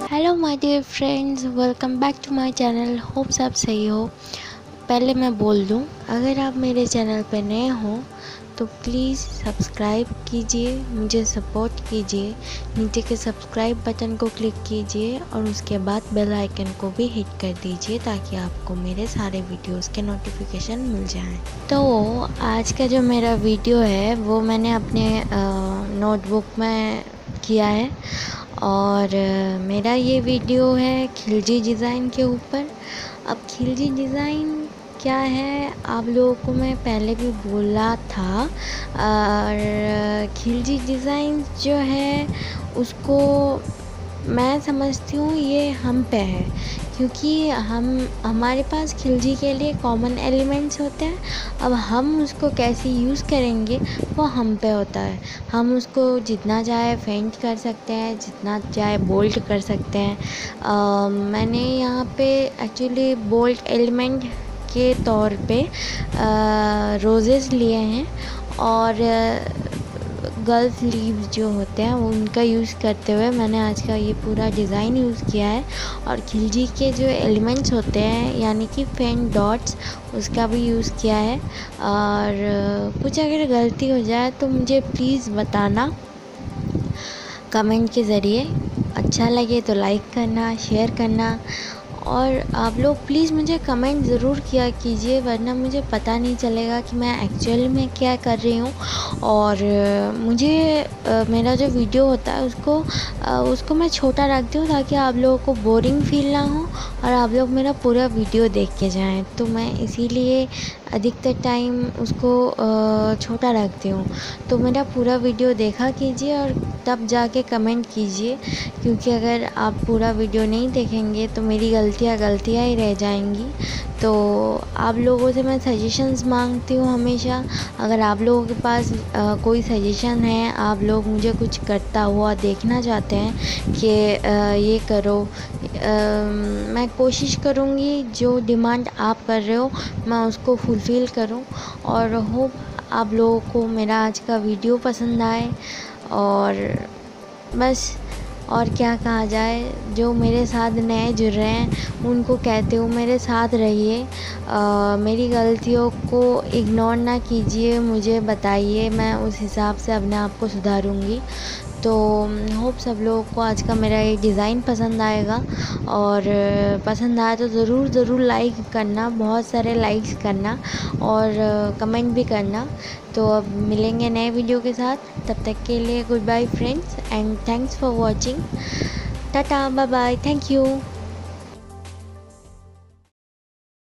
Hello my dear friends, welcome back to my channel. Hopes आप सही हो। पहले मैं बोल दूं, अगर आप मेरे चैनल पर नए हो तो प्लीज़ सब्सक्राइब कीजिए, मुझे सपोर्ट कीजिए। नीचे के सब्सक्राइब बटन को क्लिक कीजिए और उसके बाद बेल आइकन को भी हिट कर दीजिए ताकि आपको मेरे सारे वीडियोस के नोटिफिकेशन मिल जाएं। तो आज का जो मेरा वीडियो है वो मैंने अपने नोटबुक में किया है और मेरा ये वीडियो है खिलजी डिज़ाइन के ऊपर। अब खिलजी डिज़ाइन क्या है आप लोगों को मैं पहले भी बोला था। और खिलजी डिज़ाइन जो है उसको मैं समझती हूँ ये हम पे है, क्योंकि हमारे पास खिलजी के लिए कॉमन एलिमेंट्स होते हैं। अब हम उसको कैसे यूज़ करेंगे वो हम पे होता है। हम उसको जितना चाहे फेंट कर सकते हैं, जितना चाहे बोल्ड कर सकते हैं। मैंने यहाँ पे एक्चुअली बोल्ड एलिमेंट के तौर पे रोजेस लिए हैं और गर्ल्स लीव्स जो होते हैं वो उनका यूज़ करते हुए मैंने आज का ये पूरा डिज़ाइन यूज़ किया है। और खिलजी के जो एलिमेंट्स होते हैं यानी कि फेंट डॉट्स उसका भी यूज़ किया है। और कुछ अगर गलती हो जाए तो मुझे प्लीज़ बताना कमेंट के ज़रिए। अच्छा लगे तो लाइक करना, शेयर करना और आप लोग प्लीज़ मुझे कमेंट ज़रूर किया कीजिए, वरना मुझे पता नहीं चलेगा कि मैं एक्चुअल में क्या कर रही हूँ। और मुझे मेरा जो वीडियो होता है उसको मैं छोटा रखती हूँ ताकि आप लोगों को बोरिंग फील ना हो और आप लोग मेरा पूरा वीडियो देख के जाएं। तो मैं इसीलिए अधिकतर टाइम उसको छोटा रखती हूँ। तो मेरा पूरा वीडियो देखा कीजिए और तब जाके कमेंट कीजिए, क्योंकि अगर आप पूरा वीडियो नहीं देखेंगे तो मेरी गलतियाँ ही रह जाएंगी। तो आप लोगों से मैं सजेशंस मांगती हूँ हमेशा। अगर आप लोगों के पास कोई सजेशन है, आप लोग मुझे कुछ करता हुआ देखना चाहते हैं कि ये करो, मैं कोशिश करूँगी जो डिमांड आप कर रहे हो मैं उसको फुलफ़िल करूँ। और होप आप लोगों को मेरा आज का वीडियो पसंद आए। और बस और क्या कहा जाए, जो मेरे साथ नए जुड़ रहे हैं उनको कहती हूँ मेरे साथ रहिए। मेरी गलतियों को इग्नोर ना कीजिए, मुझे बताइए, मैं उस हिसाब से अपने आप को सुधारूँगी। तो होप सब लोगों को आज का मेरा ये डिज़ाइन पसंद आएगा। और पसंद आया तो ज़रूर लाइक करना, बहुत सारे लाइक्स करना और कमेंट भी करना। तो अब मिलेंगे नए वीडियो के साथ, तब तक के लिए good bye friends and thanks for watching. Tata, bye bye, thank you.